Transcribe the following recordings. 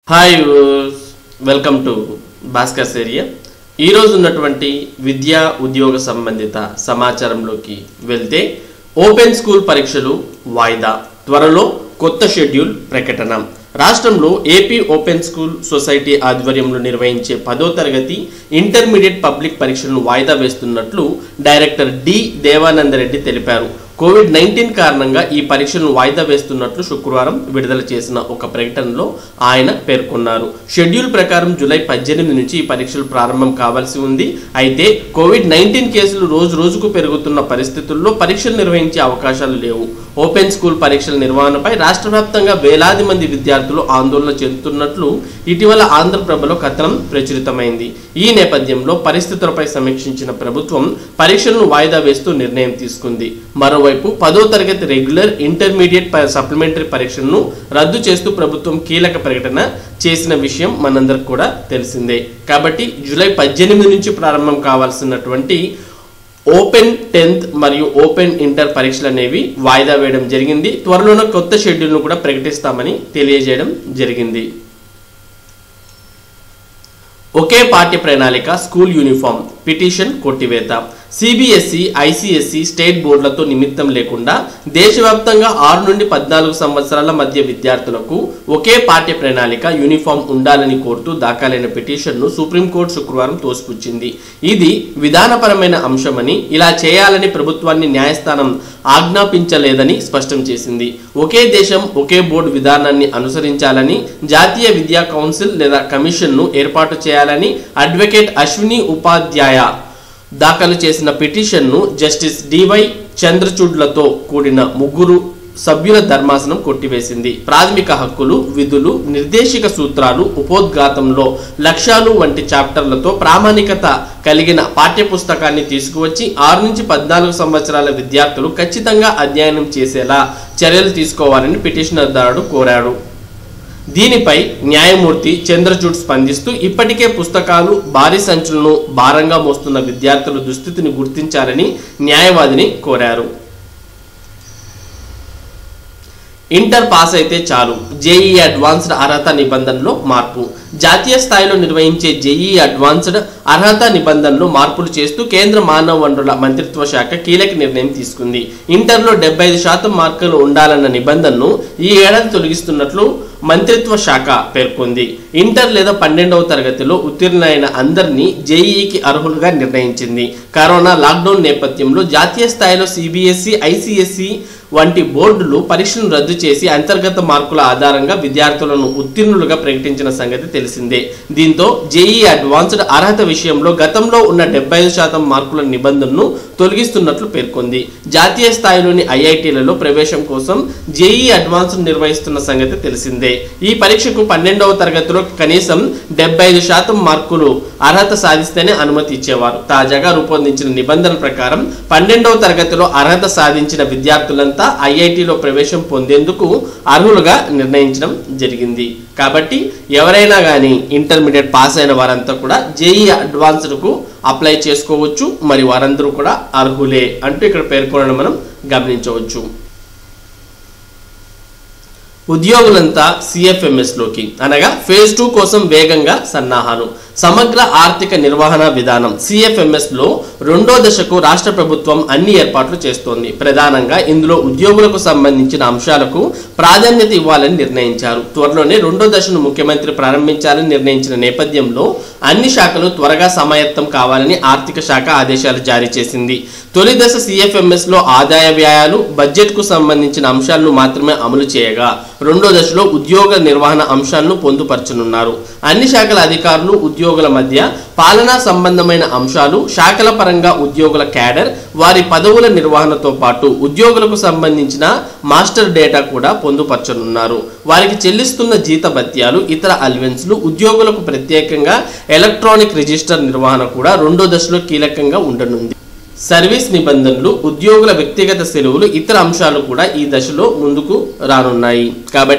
Hi welcome to Bhaskar area ఈ రోజు ఉన్నటువంటి విద్యా ఉద్యోగ సంబంధిత సమాచారంలోకి వెళ్తే ఓపెన్ స్కూల్ పరీక్షలు వాయిదా త్వరలో కొత్త షెడ్యూల్ ప్రకటన రాష్ట్రంలో ఏపీ ఓపెన్ స్కూల్ సొసైటీ ఆధ్వర్యంలో నిర్వహించే 10వ తరగతి ఇంటర్మీడియట్ పబ్లిక్ పరీక్షలను వాయిదా వేస్తున్నట్లు డైరెక్టర్ డి దేవానందరెడ్డి తెలిపారు కోవిడ్-19 కారణంగా ఈ పరీక్షలను వాయిదా వేస్తున్నట్లు శుక్రవారం విడుదల చేసిన ఒక ప్రకటనలో ఆయన పేర్కొన్నారు. షెడ్యూల్ ప్రకారం జూలై 18 నుంచి ఈ పరీక్షలు ప్రారంభం కావాల్సి ఉంది. అయితే కోవిడ్-19 కేసులు రోజు రోజుకు పెరుగుతున్న పరిస్థితుల్లో పరీక్షలు నిర్వహించే అవకాశాలు లేవు. ఓపెన్ స్కూల్ పరీక్షల నిర్వహణపై రాష్ట్ర వ్యాప్తంగా వేలాది మంది విద్యార్థులు ఆందోళన చెందుతున్నట్లు ఇటీవల ఆంధ్రప్రభలో కథనం ప్రచురితమైంది. ఈ నేపథ్యంలో పరిస్థితులపై సమీక్షించిన ప్రభుత్వం పరీక్షలను వాయిదా వేస్తూ నిర్ణయం తీసుకుంది. మరోవైపు 10వ తరగతి రెగ్యులర్ ఇంటర్మీడియట్ సప్లిమెంటరీ పరీక్షలను రద్దు చేస్తూ ప్రభుత్వం కీలక ప్రకటన చేసిన విషయం మనందరికి కూడా తెలిసిందే. కాబట్టి జూలై 18 నుంచి ప్రారంభం కావాల్సినటువంటి ఓపెన్ 10th మరియు ఓపెన్ ఇంటర్ పరీక్షలు అనేవి వాయిదా వేయడం జరిగింది. త్వరలోనే కొత్త షెడ్యూల్ను కూడా ప్రకటిస్తామని తెలియజేయడం జరిగింది. ఒకే పాఠ్య ప్రణాళిక స్కూల్ యూనిఫామ్ పిటిషన్ కొట్టివేత సిబిఎస్ఈ ఐసిఎస్ఈ స్టేట్ బోర్డులతో నిమిత్తం లేకుండా దేశవ్యాప్తంగా 6 నుండి 14 సంవత్సరాల మధ్య విద్యార్థులకు ఒకే పాఠ్య ప్రణాళిక యూనిఫామ్ ఉండాలని కోరుతూ దాఖలైన పిటిషన్ను సుప్రీంకోర్టు శుక్రవారం తోసిపుచ్చింది. ఇది విధానపరమైన అంశమని, ఇలా చేయాలని ప్రభుత్వాన్ని న్యాయస్థానం ఆజ్ఞాపించలేదని స్పష్టం చేసింది. ఒకే దేశం ఒకే బోర్డు విధానాన్ని అనుసరించాలని, జాతీయ విద్యా కౌన్సిల్ లేదా కమిషన్ను ఏర్పాటు చేయాలని అడ్వకేట్ అశ్విని ఉపాధ్యాయ దాఖలు చేసిన పిటిషన్ను జస్టిస్ డివై చంద్రచూడ్లతో కూడిన 3 సభ్యుల ధర్మాసనం కొట్టివేసింది. ప్రాథమిక హక్కులు, విధులు, నిర్దేశిక సూత్రాలు, ఉపోద్ఘాతంలో లక్ష్యాలు వంటి చాప్టర్లతో ప్రామాణికత కలిగిన పాఠ్యపుస్తకాన్ని తీసుకువచ్చి 6 నుంచి 14 సంవత్సరాల విద్యార్థులు ఖచ్చితంగా అధ్యయనం చేసేలా చర్యలు తీసుకోవాలని పిటిషనర్దారుడు కోరాడు. దీనిపై న్యాయమూర్తి చంద్రచూడ్ స్పందిస్తూ ఇప్పటికే పుస్తకాలు, భారీ సంచులను భారంగా మోస్తున్న విద్యార్థుల దుస్థితిని గుర్తించాలని న్యాయవాదిని కోరారు. ఇంటర్ పాస్ అయితే చాలు, జేఈఈ అడ్వాన్స్డ్ అర్హత నిబంధనలో మార్పు. జాతీయ స్థాయిలో నిర్వహించే జేఈఈ అడ్వాన్స్డ్ అర్హత నిబంధనలు మార్పులు చేస్తూ కేంద్ర మానవ వనరుల మంత్రిత్వ శాఖ కీలక నిర్ణయం తీసుకుంది. ఇంటర్లో 75% మార్కులు ఉండాలన్న నిబంధనను ఈ ఏడాది తొలగిస్తున్నట్లు మంత్రిత్వ శాఖ పేర్కొంది. ఇంటర్ లేదా 12వ తరగతిలో ఉత్తీర్ణులైన అందరినీ జేఈఈకి అర్హులుగా నిర్ణయించింది. కరోనా లాక్డౌన్ నేపథ్యంలో జాతీయ స్థాయిలో సిబిఎస్ఈ ఐసిఎస్ఈ వంటి బోర్డులు పరీక్షను రద్దు చేసి అంతర్గత మార్కుల ఆధారంగా విద్యార్థులను ఉత్తీర్ణులుగా ప్రకటించిన సంగతి తెలిసిందే. దీంతో జేఈఈ అడ్వాన్స్డ్ అర్హత విషయంలో గతంలో ఉన్న 75% మార్కుల నిబంధనను తొలగిస్తున్నట్లు పేర్కొంది. జాతీయ స్థాయిలోని ఐఐటీలలో ప్రవేశం కోసం జేఈఈ అడ్వాన్స్డ్ నిర్వహిస్తున్న సంగతి తెలిసిందే. ఈ పరీక్షకు 12వ తరగతిలో కనీసం 75% మార్కులు అర్హత సాధిస్తేనే అనుమతి ఇచ్చేవారు. తాజాగా రూపొందించిన నిబంధనల ప్రకారం 12వ తరగతిలో అర్హత సాధించిన విద్యార్థులంతా ఐఐటీలో ప్రవేశం పొందేందుకు అర్హులుగా నిర్ణయించడం జరిగింది. కాబట్టి ఎవరైనా కానీ ఇంటర్మీడియట్ పాస్ అయిన వారంతా కూడా జేఈఈ అడ్వాన్స్డ్కు అప్లై చేసుకోవచ్చు. మరి వారందరూ కూడా అర్హులే అంటూ ఇక్కడ పేర్కొనడం మనం గమనించవచ్చు. ఉద్యోగులంతా సిఎఫ్ఎంఎస్లోకి అనగా ఫేజ్ 2 కోసం వేగంగా సన్నాహాలు. సమగ్ర ఆర్థిక నిర్వహణ విధానం సిఎఫ్ఎంఎస్లో 2వ దశకు రాష్ట్ర ప్రభుత్వం అన్ని ఏర్పాట్లు చేస్తోంది. ప్రధానంగా ఇందులో ఉద్యోగులకు సంబంధించిన అంశాలకు ప్రాధాన్యత ఇవ్వాలని నిర్ణయించారు. త్వరలోనే 2వ దశను ముఖ్యమంత్రి ప్రారంభించాలని నిర్ణయించిన నేపథ్యంలో అన్ని శాఖలు త్వరగా సమాయత్తం కావాలని ఆర్థిక శాఖ ఆదేశాలు జారీ చేసింది. తొలి దశ సిఎఫ్ఎంఎస్లో ఆదాయ వ్యయాలు, బడ్జెట్కు సంబంధించిన అంశాలను మాత్రమే అమలు చేయగా 2వ దశలో ఉద్యోగ నిర్వహణ అంశాలను పొందుపరచనున్నారు. అన్ని శాఖల అధికారులు, ఉద్యోగుల మధ్య పాలనా సంబంధమైన అంశాలు, శాఖల పరంగా ఉద్యోగుల క్యాడర్, వారి పదవుల నిర్వహణతో పాటు ఉద్యోగులకు సంబంధించిన మాస్టర్ డేటా కూడా పొందుపరచనున్నారు. వారికి చెల్లిస్తున్న జీతభత్యాలు, ఇతర అలవెన్స్లు, ఉద్యోగులకు ప్రత్యేకంగా ఎలక్ట్రానిక్ రిజిస్టర్ నిర్వహణ కూడా 2వ దశలో కీలకంగా ఉండనుంది. సర్వీస్ నిబంధనలు, ఉద్యోగుల వ్యక్తిగత సెలవులు, ఇతర అంశాలు కూడా ఈ దశలో ముందుకు రానున్నాయి. కాబట్టి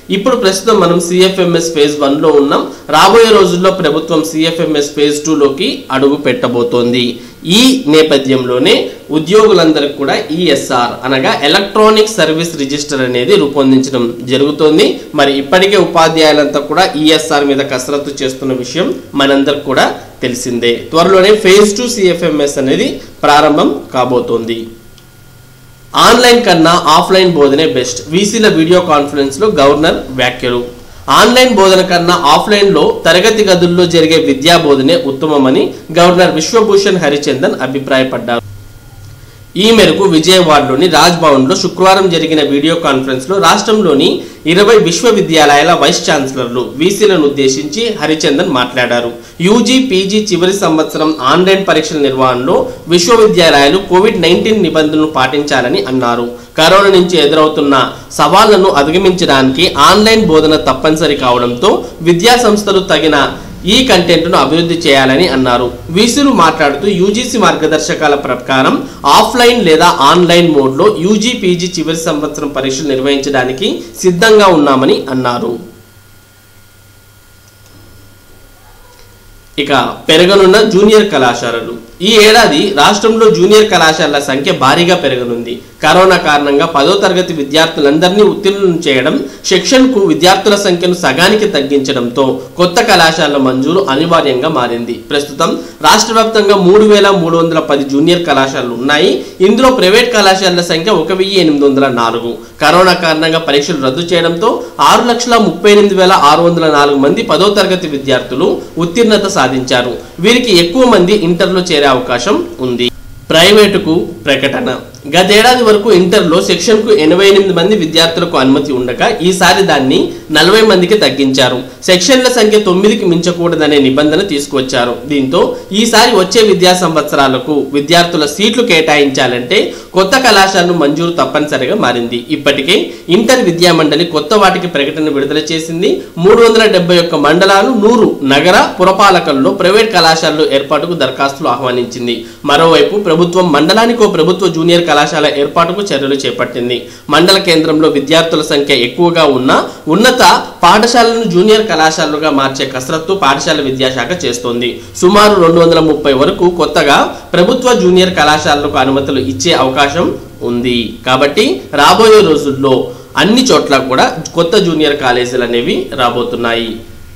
ఇప్పుడు ప్రస్తుతం మనం సిఎఫ్ఎంఎస్ ఫేజ్ 1 లో ఉన్నాం. రాబోయే రోజుల్లో ప్రభుత్వం సిఎఫ్ఎంఎస్ ఫేజ్ 2 లోకి అడుగు పెట్టబోతోంది. ఈ నేపథ్యంలోనే ఉద్యోగులందరికీ కూడా ఈఎస్ఆర్ అనగా ఎలక్ట్రానిక్ సర్వీస్ రిజిస్టర్ అనేది రూపొందించడం జరుగుతోంది. మరి ఇప్పటికే ఉపాధ్యాయులంతా కూడా ఈఎస్ఆర్ మీద కసరత్తు చేస్తున్న విషయం మనందరికి కూడా తెలిసిందే. త్వరలోనే ఫేజ్ 2 సిఎఫ్ఎంఎస్ అనేది ప్రారంభం కాబోతోంది. ఆన్లైన్ కన్నా ఆఫ్లైన్ బోధనే బెస్ట్. వీసీల వీడియో కాన్ఫరెన్స్ లో గవర్నర్ వ్యాఖ్యలు. ఆన్లైన్ బోధన కన్నా ఆఫ్లైన్ లో తరగతి గదుల్లో జరిగే విద్యా బోధనే ఉత్తమమని గవర్నర్ విశ్వభూషణ్ హరిచందన్ అభిప్రాయపడ్డారు. ఈ మేరకు విజయవాడలోని రాజ్ భవన్ లో శుక్రవారం జరిగిన వీడియో కాన్ఫరెన్స్ లో రాష్ట్రంలోని 20 విశ్వవిద్యాలయాల వైస్ ఛాన్సలర్లు వీసీలను ఉద్దేశించి హరిచందన్ మాట్లాడారు. యూజీ పీజీ చివరి సంవత్సరం ఆన్లైన్ పరీక్షల నిర్వహణలో విశ్వవిద్యాలయాలు కోవిడ్-19 నిబంధనలు పాటించాలని అన్నారు. కరోనా నుంచి ఎదురవుతున్న సవాళ్లను అధిగమించడానికి ఆన్లైన్ బోధన తప్పనిసరి కావడంతో విద్యా సంస్థలు తగిన ఈ కంటెంట్ను అభివృద్ధి చేయాలని అన్నారు. వీసీలు మాట్లాడుతూ యూజీసీ మార్గదర్శకాల ప్రకారం ఆఫ్లైన్ లేదా ఆన్లైన్ మోడ్లో యూజీ పీజీ చివరి సంవత్సరం పరీక్షలు నిర్వహించడానికి సిద్ధంగా ఉన్నామని అన్నారు. ఇక పెరగనున్న జూనియర్ కళాశాలలు. ఈ ఏడాది రాష్ట్రంలో జూనియర్ కళాశాలల సంఖ్య భారీగా పెరగనుంది. కరోనా కారణంగా 10వ తరగతి విద్యార్థులందరినీ ఉత్తీర్ణులను చేయడం, సెక్షన్కు విద్యార్థుల సంఖ్యను సగానికి తగ్గించడంతో కొత్త కళాశాలల మంజూరు అనివార్యంగా మారింది. ప్రస్తుతం రాష్ట్ర వ్యాప్తంగా 3,310 జూనియర్ కళాశాలలు ఉన్నాయి. ఇందులో ప్రైవేట్ కళాశాలల సంఖ్య 1,804. కరోనా కారణంగా పరీక్షలు రద్దు చేయడంతో 6,38,604 మంది 10వ తరగతి విద్యార్థులు ఉత్తీర్ణత సాధించారు. వీరికి ఎక్కువ మంది ఇంటర్లో చేరే అవకాశం ఉంది. ప్రైవేటుకు ప్రకటన. గతేడాది వరకు ఇంటర్లో సెక్షన్కు 88 మంది విద్యార్థులకు అనుమతి ఉండగా ఈసారి దాన్ని 40 మందికి తగ్గించారు. సెక్షన్ల సంఖ్య 9కి మించకూడదనే నిబంధన తీసుకువచ్చారు. దీంతో ఈసారి వచ్చే విద్యా సంవత్సరాలకు విద్యార్థుల సీట్లు కేటాయించాలంటే కొత్త కళాశాలను మంజూరు తప్పనిసరిగా మారింది. ఇప్పటికే ఇంటర్ విద్యా మండలి కొత్త వాటికి ప్రకటన విడుదల చేసింది. 371 మండలాలు, 100 నగర పురపాలకల్లో ప్రైవేట్ కళాశాలలు ఏర్పాటుకు దరఖాస్తులు ఆహ్వానించింది. మరోవైపు ప్రభుత్వం మండలానికో ప్రభుత్వ జూనియర్ కళాశాల ఏర్పాటుకు చర్యలు చేపట్టింది. మండల కేంద్రంలో విద్యార్థుల సంఖ్య ఎక్కువగా ఉన్న ఉన్నత పాఠశాలను జూనియర్ కళాశాలలుగా మార్చే కసరత్తు పాఠశాల విద్యాశాఖ చేస్తోంది. సుమారు 230 వరకు కొత్తగా ప్రభుత్వ జూనియర్ కళాశాలలకు అనుమతులు ఇచ్చే అవకాశం ఉంది. కాబట్టి రాబోయే రోజుల్లో అన్ని చోట్ల కూడా కొత్త జూనియర్ కాలేజీలు అనేవి రాబోతున్నాయి.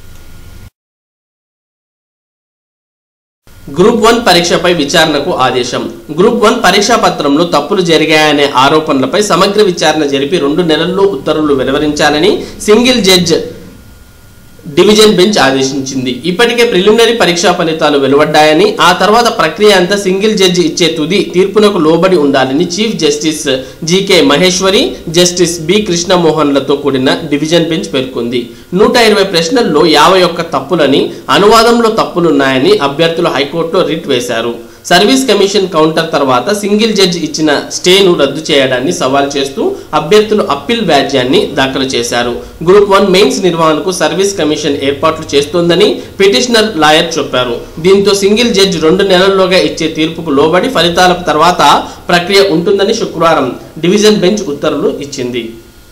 గ్రూప్ 1 పరీక్షపై విచారణకు ఆదేశం. గ్రూప్ 1 పరీక్షా పత్రంలో తప్పులు జరిగాయనే ఆరోపణలపై సమగ్ర విచారణ జరిపి 2 నెలల్లో ఉత్తర్వులు వెలువరించాలని సింగిల్ జడ్జ్ డివిజన్ బెంచ్ ఆదేశించింది. ఇప్పటికే ప్రిలిమినరీ పరీక్షా ఫలితాలు వెలువడ్డాయని, ఆ తర్వాత ప్రక్రియ అంతా సింగిల్ జడ్జి ఇచ్చే తుది తీర్పునకు లోబడి ఉండాలని chief justice GK Maheshwari, justice B కృష్ణమోహన్లతో కూడిన డివిజన్ బెంచ్ పేర్కొంది. 120 ప్రశ్నల్లో 51 తప్పులని, అనువాదంలో తప్పులున్నాయని అభ్యర్థులు హైకోర్టులో రిట్ వేశారు. సర్వీస్ కమిషన్ కౌంటర్ తర్వాత సింగిల్ జడ్జి ఇచ్చిన స్టేను రద్దు చేయడాన్ని సవాల్ చేస్తూ అభ్యర్థులు అప్పీల్ వ్యాజ్యాన్ని దాఖలు చేశారు. గ్రూప్ 1 మెయిన్స్ నిర్వహణకు సర్వీస్ కమిషన్ ఏర్పాట్లు చేస్తోందని పిటిషనర్ లాయర్ చెప్పారు. దీంతో సింగిల్ జడ్జి 2 నెలల్లోగా ఇచ్చే తీర్పుకు లోబడి ఫలితాల తర్వాత ప్రక్రియ ఉంటుందని శుక్రవారం డివిజన్ బెంచ్ ఉత్తర్వులు ఇచ్చింది.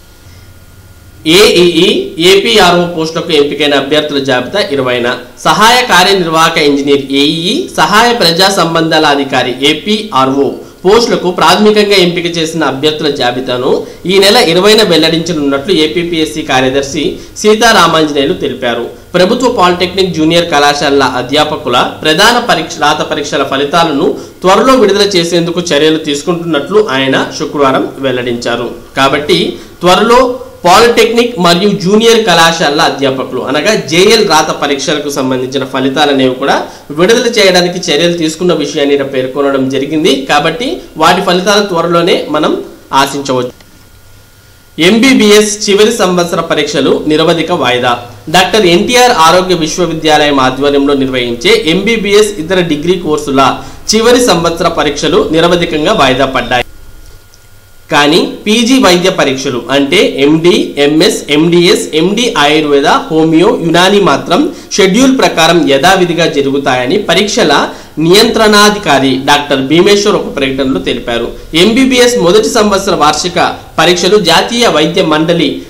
ఏఈఈ, ఏపీఆర్ఓ పోస్టులకు ఎంపికైన అభ్యర్థుల జాబితా 20న. సహాయ కార్యనిర్వాహక ఇంజనీర్ ఏఈఈ, సహాయ ప్రజా సంబంధాల అధికారి ఏపీఆర్ఓ పోస్టులకు ప్రాథమికంగా ఎంపిక చేసిన అభ్యర్థుల జాబితాను ఈ నెల 20న వెల్లడించనున్నట్లు ఏపీపీఎస్సీ కార్యదర్శి సీతారామాంజనేయులు తెలిపారు. ప్రభుత్వ పాలిటెక్నిక్ జూనియర్ కళాశాలల అధ్యాపకుల ప్రధాన రాత పరీక్షల ఫలితాలను త్వరలో విడుదల చేసేందుకు చర్యలు తీసుకుంటున్నట్లు ఆయన శుక్రవారం వెల్లడించారు. కాబట్టి త్వరలో పాలిటెక్నిక్ మరియు జూనియర్ కళాశాలల అధ్యాపకులు అనగా జేఎల్ రాత పరీక్షలకు సంబంధించిన ఫలితాలనేవి కూడా విడుదల చేయడానికి చర్యలు తీసుకున్న విషయాన్ని పేర్కొనడం జరిగింది. కాబట్టి వాటి ఫలితాలు త్వరలోనే మనం ఆశించవచ్చు. ఎంబీబీఎస్ చివరి సంవత్సర పరీక్షలు నిరవధిక వాయిదా. డాక్టర్ ఎన్టీఆర్ ఆరోగ్య విశ్వవిద్యాలయం ఆధ్వర్యంలో నిర్వహించే ఎంబీబీఎస్ ఇతర డిగ్రీ కోర్సుల చివరి సంవత్సర పరీక్షలు నిరవధికంగా వాయిదా పడ్డాయి. కానీ పీజీ వైద్య పరీక్షలు అంటే MD, MS, MDS, MD Ayurveda, homeo, Unani మాత్రం షెడ్యూల్ ప్రకారం యథావిధిగా జరుగుతాయని పరీక్షల నియంత్రణాధికారి డాక్టర్ భీమేశ్వర్ ఒక ప్రకటనలో తెలిపారు. ఎంబీబీఎస్ మొదటి సంవత్సర వార్షిక పరీక్షలు జాతీయ వైద్య మండలి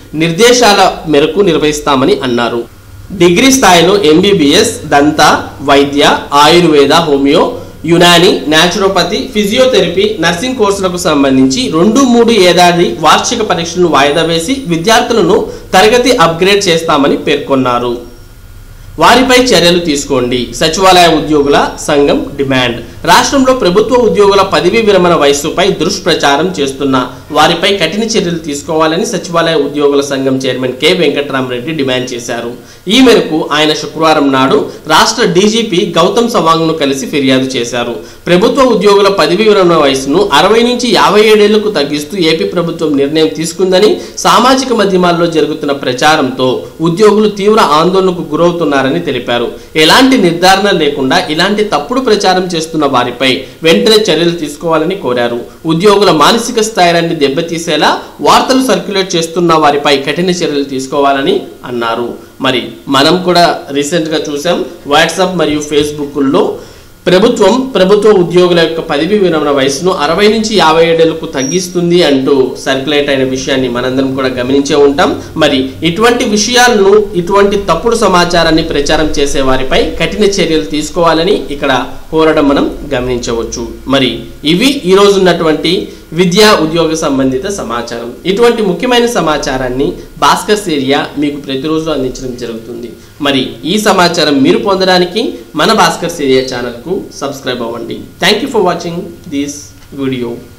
నిర్దేశాల మేరకు నిర్వహిస్తామని అన్నారు. డిగ్రీ స్థాయిలో ఎంబీబీఎస్, దంత వైద్య, Ayurveda, homeo, Unani, naturopathy, physiotherapy, nursing కోర్సులకు సంబంధించి 2-3 ఏడాది వార్షిక పరీక్షలను వాయిదా వేసి విద్యార్థులను తరగతి అప్గ్రేడ్ చేస్తామని పేర్కొన్నారు. వారిపై చర్యలు తీసుకోండి. సచివాలయ ఉద్యోగుల సంఘం డిమాండ్. రాష్ట్రంలో ప్రభుత్వ ఉద్యోగుల పదవీ విరమణ వయస్సుపై దుష్ప్రచారం చేస్తున్న వారిపై కఠిన చర్యలు తీసుకోవాలని సచివాలయ ఉద్యోగుల సంఘం చైర్మన్ కె వెంకట్రామరెడ్డి డిమాండ్ చేశారు. ఈ మేరకు ఆయన శుక్రవారం నాడు రాష్ట్ర డీజీపీ గౌతమ్ సవాంగ్ను కలిసి ఫిర్యాదు చేశారు. ప్రభుత్వ ఉద్యోగుల పదవీ విరమణ వయసును 60 నుంచి 57 ఏళ్లకు తగ్గిస్తూ ఏపీ ప్రభుత్వం నిర్ణయం తీసుకుందని సామాజిక మాధ్యమాల్లో జరుగుతున్న ప్రచారంతో ఉద్యోగులు తీవ్ర ఆందోళనకు గురవుతున్నారని తెలిపారు. ఎలాంటి నిర్ధారణ లేకుండా ఇలాంటి తప్పుడు ప్రచారం చేస్తున్న వారిపై వెంటనే చర్యలు తీసుకోవాలని కోరారు. ఉద్యోగుల మానసిక స్థైర్యాన్ని దెబ్బతీసేలా వార్తలు సర్క్యులేట్ చేస్తున్న వారిపై కఠిన చర్యలు తీసుకోవాలని అన్నారు. మరి మనం కూడా రీసెంట్గా చూసాం, వాట్సాప్ మరియు ఫేస్బుక్లో ప్రభుత్వ ఉద్యోగుల యొక్క పదవీ విరమణ వయసును 60 నుంచి 57 ఏళ్లకు తగ్గిస్తుంది అంటూ సర్క్యులేట్ అయిన విషయాన్ని మనందరం కూడా గమనించే ఉంటాం. మరి ఇటువంటి విషయాలను, ఇటువంటి తప్పుడు సమాచారాన్ని ప్రచారం చేసే వారిపై కఠిన చర్యలు తీసుకోవాలని ఇక్కడ కోరడం మనం గమనించవచ్చు. మరి ఇవి ఈరోజు ఉన్నటువంటి విద్యా ఉద్యోగ సంబంధిత సమాచారం. ఇటువంటి ముఖ్యమైన సమాచారాన్ని భాస్కర్స్ ఏరియా మీకు ప్రతిరోజు అందించడం జరుగుతుంది. మరి ఈ సమాచారం మీరు పొందడానికి మన భాస్కర్స్ ఏరియా ఛానల్కు సబ్స్క్రైబ్ అవ్వండి. Thank you for watching this video.